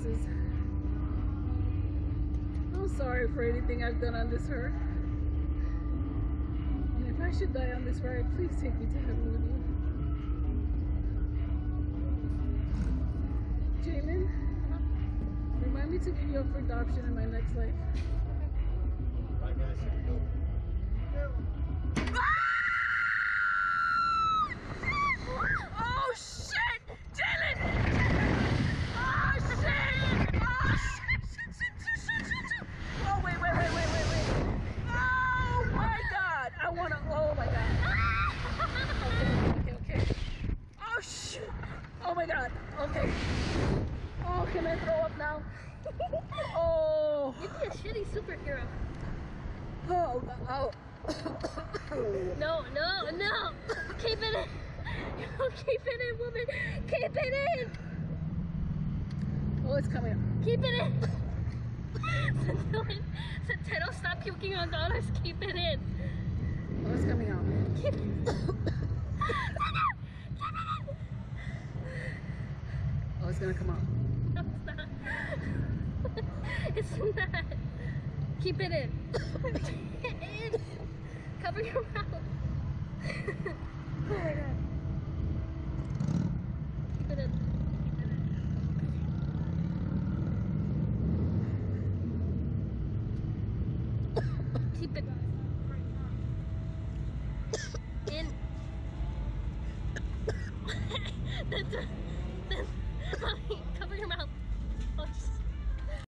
consequences. I'm sorry for anything I've done on this earth. And if I should die on this ride, please take me to heaven with you. Jamin, remind me to give you up for adoption in my next life. Bye guys, here we go. Oh shit! Jalen! Oh shit! Oh shit! Oh wait. Oh my god! I wanna. Oh my god. Okay. Oh shit! Oh my god. Okay. Oh, can I throw up now? Oh. You'd be a shitty superhero. Oh. No. Keep it in. Keep it in, woman. Keep it in. Oh, it's coming up. Keep it in. Santero, stop puking on dollars. Keep it in. Oh, it's coming out. Keep it in. Oh, it's gonna come out. No, it's not. It's not. Keep it in. Keep it in. Cover your mouth. Oh my god. Keep it in. Keep it in. That's mommy.